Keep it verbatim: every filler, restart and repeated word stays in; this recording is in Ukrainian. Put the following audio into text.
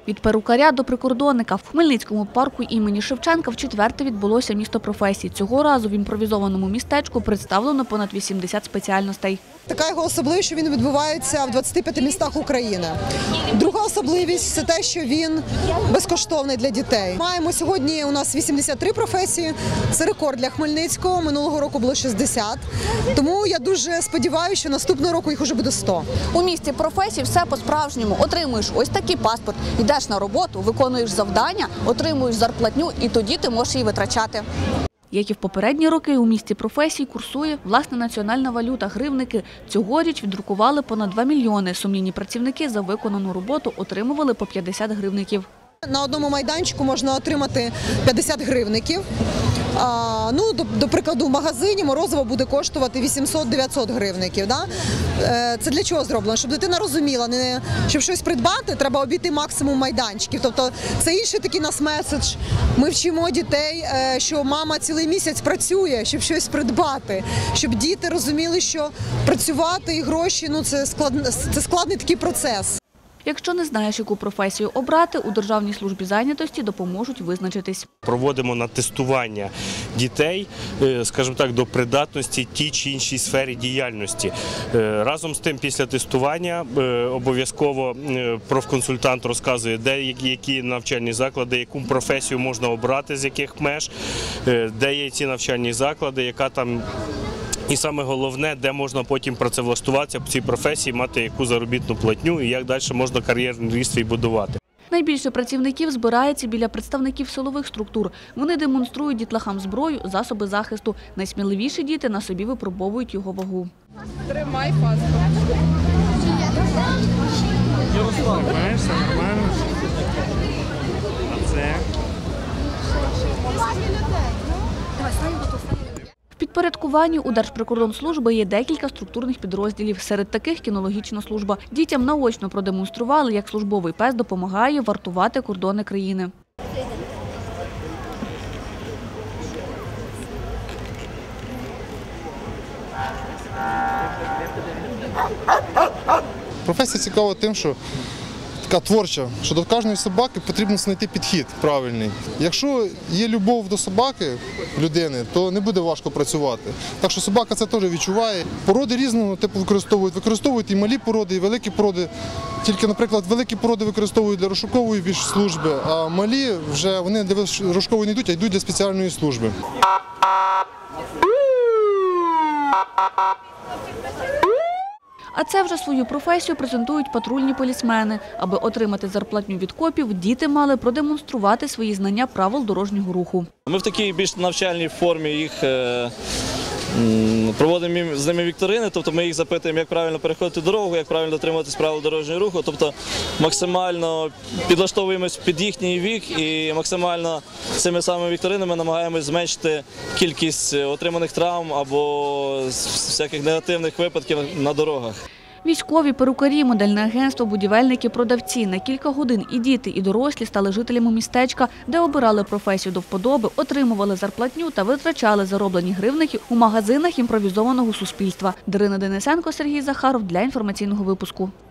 Від перукаря до прикордонника в Хмельницькому парку імені Шевченка вчетверте відбулося місто професій. Цього разу в імпровізованому містечку представлено понад вісімдесят спеціальностей. Така його особливість, що він відбувається в двадцяти п'яти містах України. Друга особливість – це те, що він безкоштовний для дітей. Маємо сьогодні у нас вісімдесят три професії, це рекорд для Хмельницького, минулого року було шістдесят. Тому я дуже сподіваюся, що наступного року їх вже буде сто. У місті професій все по-справжньому. Отримуєш ось такий паспорт, йдеш на роботу, виконуєш завдання, отримуєш зарплатню і тоді ти можеш її витрачати. Як і в попередні роки, у місті професій курсує власна національна валюта – гривники. Цьогоріч віддрукували понад два мільйони. Сумлінні працівники за виконану роботу отримували по п'ятдесят гривників. На одному майданчику можна отримати п'ятдесят гривників. А, ну, до, до прикладу, в магазині морозиво буде коштувати вісімсот-дев'ятсот гривників. Да? Це для чого зроблено? Щоб дитина розуміла, не, щоб щось придбати, треба обійти максимум майданчиків. Тобто це інший такий нас меседж. Ми вчимо дітей, що мама цілий місяць працює, щоб щось придбати. Щоб діти розуміли, що працювати і гроші ну, – це, склад, це складний такий процес. Якщо не знаєш, яку професію обрати, у Державній службі зайнятості допоможуть визначитись. Проводимо на тестування дітей, скажімо так, до придатності тій чи іншій сфері діяльності. Разом з тим, після тестування обов'язково профконсультант розказує, де які навчальні заклади, яку професію можна обрати, з яких меж, де є ці навчальні заклади, яка там. І саме головне, де можна потім працевлаштуватися в цій професії, мати яку заробітну платню і як далі можна кар'єрний ріст свій будувати. Найбільше працівників збирається біля представників силових структур. Вони демонструють дітлахам зброю, засоби захисту. Найсміливіші діти на собі випробовують його вагу. Тримай паспорт. Ярослав, знаєш, все нормально. А це? В підпорядкуванні у Держприкордонслужби є декілька структурних підрозділів. Серед таких – кінологічна служба. Дітям наочно продемонстрували, як службовий пес допомагає вартувати кордони країни. Професія цікава тим, що така творча, що до кожної собаки потрібно знайти підхід правильний. Якщо є любов до собаки, людини, то не буде важко працювати. Так що собака це теж відчуває. Породи різного типу використовують. Використовують і малі породи, і великі породи. Тільки, наприклад, великі породи використовують для розшукової більш служби, а малі вже вони для розшукової не йдуть, а йдуть для спеціальної служби. А це вже свою професію презентують патрульні полісмени. Аби отримати зарплатню від копів, діти мали продемонструвати свої знання правил дорожнього руху. Ми в такій більш навчальній формі їх проводимо з ними вікторини, тобто ми їх запитуємо, як правильно переходити дорогу, як правильно дотримуватись правил дорожнього руху, тобто максимально підлаштовуємось під їхній вік і максимально цими самими вікторинами намагаємось зменшити кількість отриманих травм або всяких негативних випадків на дорогах. Військові, перукарі, модельне агентство, будівельники, продавці. На кілька годин і діти, і дорослі стали жителями містечка, де обирали професію до вподоби, отримували зарплатню та витрачали зароблені гривники у магазинах імпровізованого суспільства. Дарина Денисенко, Сергій Захаров для інформаційного випуску.